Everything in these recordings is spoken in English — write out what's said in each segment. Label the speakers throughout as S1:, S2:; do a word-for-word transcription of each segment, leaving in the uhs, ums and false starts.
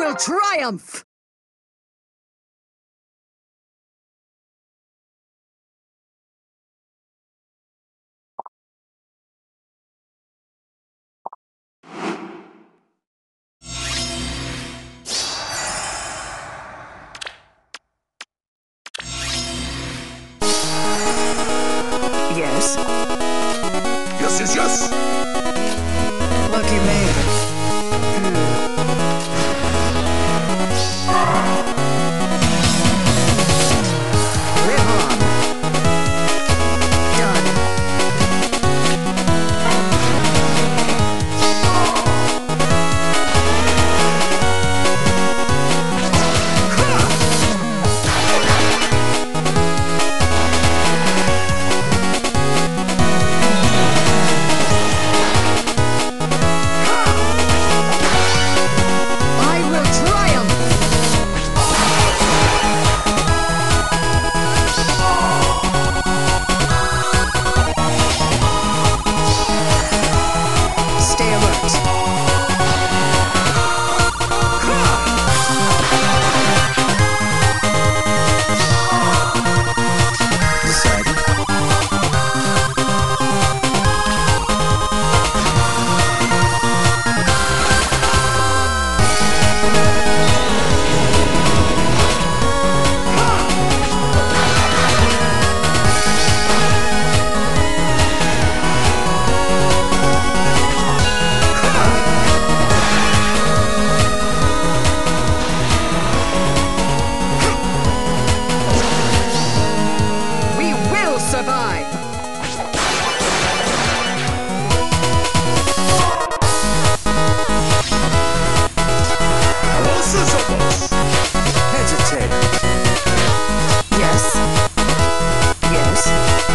S1: will triumph! Yes.
S2: Yes, yes, yes!
S1: Lucky man. Live on. Done. I will triumph! Stay alert. Decided. We will survive!
S2: Horses of us!
S1: Hesitate. Yes. Yes.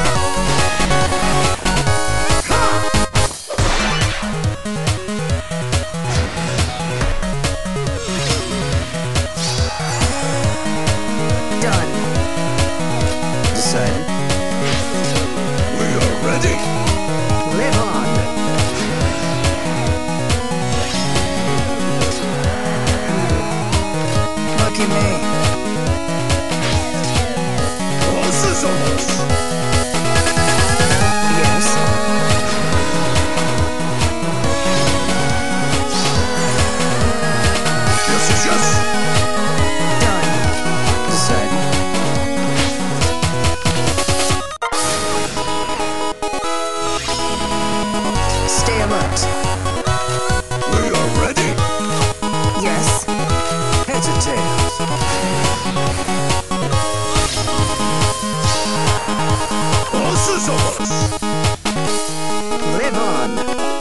S1: Done. Decided.
S2: We are ready!
S1: Live on. Lucky me.
S2: Horses of us!
S1: Yes.
S2: Yes, yes, yes!
S1: Done. Decided. Stay alert.
S2: We are ready!
S1: Yes. Heads or tails?
S2: Horses of us!
S1: Live on.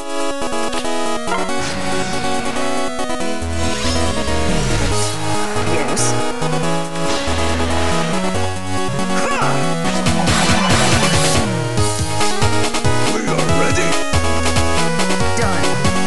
S1: Yes.
S2: We are ready!
S1: Done.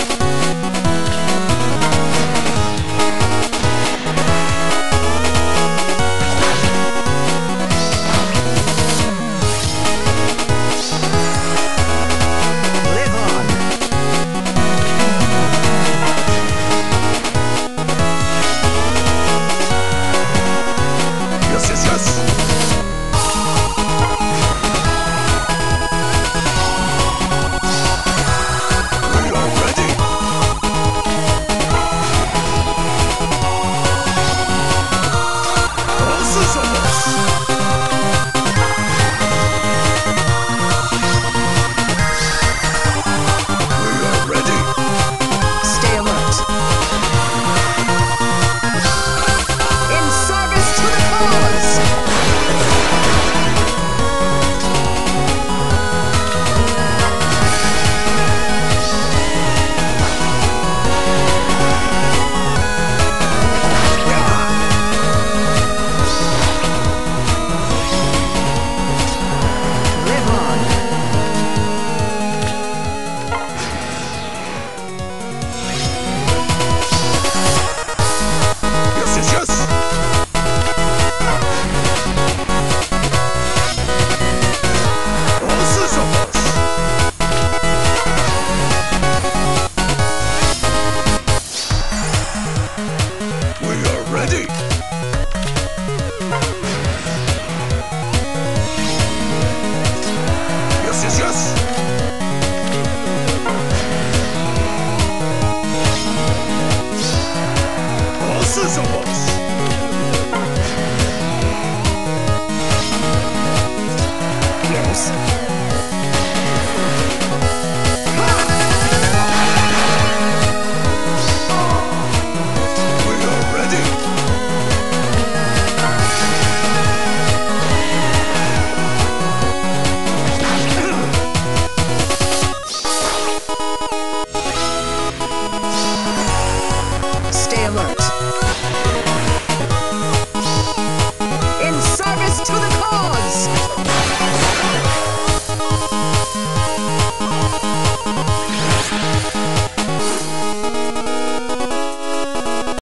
S1: alert.